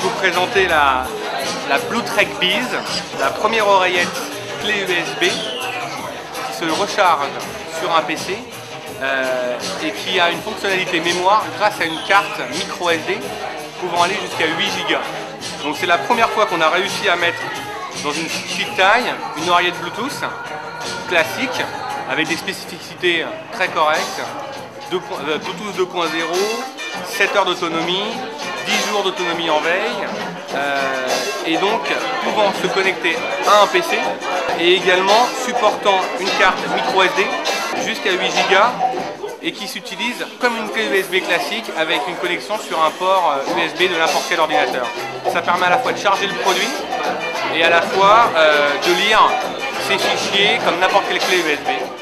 vous présenter la Bluetrek Bees, la première oreillette clé USB qui se recharge sur un PC et qui a une fonctionnalité mémoire grâce à une carte micro SD pouvant aller jusqu'à 8 Go. Donc c'est la première fois qu'on a réussi à mettre dans une petite taille une oreillette Bluetooth classique avec des spécificités très correctes, Bluetooth 2.0, 7 heures d'autonomie, 10 jours d'autonomie en veille, et donc pouvant se connecter à un PC et également supportant une carte micro SD jusqu'à 8 Go et qui s'utilise comme une clé USB classique avec une connexion sur un port USB de n'importe quel ordinateur. Ça permet à la fois de charger le produit et à la fois de lire ses fichiers comme n'importe quelle clé USB.